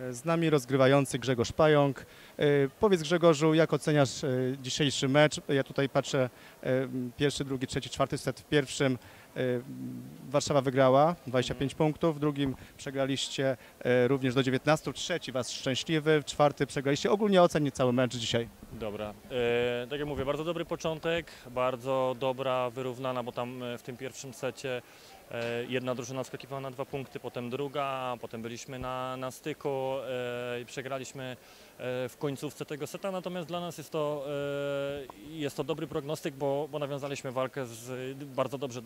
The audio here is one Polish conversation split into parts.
Z nami rozgrywający Grzegorz Pająk. Powiedz Grzegorzu, jak oceniasz dzisiejszy mecz? Ja tutaj patrzę, pierwszy, drugi, trzeci, czwarty set w pierwszym. Warszawa wygrała 25 punktów, w drugim przegraliście również do 19, trzeci was szczęśliwy, w czwarty przegraliście. Ogólnie oceń cały mecz dzisiaj. Dobra, tak jak mówię, bardzo dobry początek, bardzo dobra, wyrównana, bo tam w tym pierwszym secie jedna drużyna skakiwała na 2 punkty, potem druga, potem byliśmy na styku i przegraliśmy w końcówce tego seta, natomiast dla nas jest to dobry prognostyk, bo nawiązaliśmy walkę z bardzo dobrze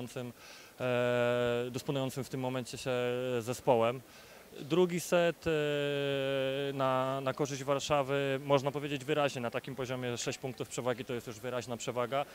dysponującym w tym momencie się zespołem. Drugi set na korzyść Warszawy, można powiedzieć wyraźnie, na takim poziomie 6 punktów przewagi to jest już wyraźna przewaga.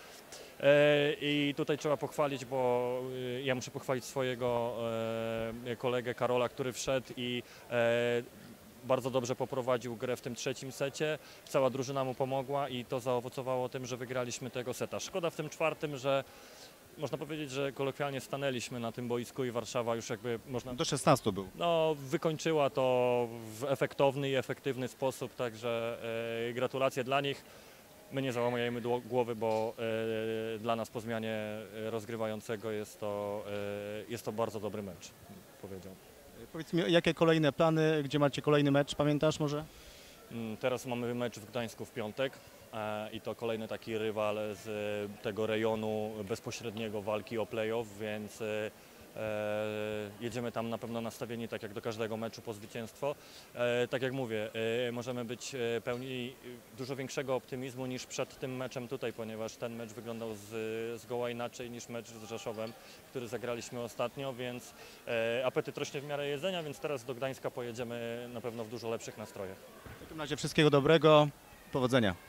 I tutaj trzeba pochwalić, bo ja muszę pochwalić swojego kolegę Karola, który wszedł i bardzo dobrze poprowadził grę w tym trzecim secie. Cała drużyna mu pomogła i to zaowocowało tym, że wygraliśmy tego seta. Szkoda w tym czwartym, że można powiedzieć, że kolokwialnie stanęliśmy na tym boisku i Warszawa już jakby można... Do 16 był. No, wykończyła to w efektowny i efektywny sposób, także gratulacje dla nich. My nie załamujemy głowy, bo dla nas po zmianie rozgrywającego jest to bardzo dobry mecz, powiedział. Powiedz mi, jakie kolejne plany, gdzie macie kolejny mecz, pamiętasz może? Teraz mamy mecz w Gdańsku w piątek i to kolejny taki rywal z tego rejonu bezpośredniego walki o play-off, więc jedziemy tam na pewno nastawieni tak jak do każdego meczu po zwycięstwo. Tak jak mówię, możemy być pełni dużo większego optymizmu niż przed tym meczem tutaj, ponieważ ten mecz wyglądał zgoła inaczej niż mecz z Rzeszowem, który zagraliśmy ostatnio, więc apetyt rośnie w miarę jedzenia, więc teraz do Gdańska pojedziemy na pewno w dużo lepszych nastrojach. W takim razie wszystkiego dobrego, powodzenia.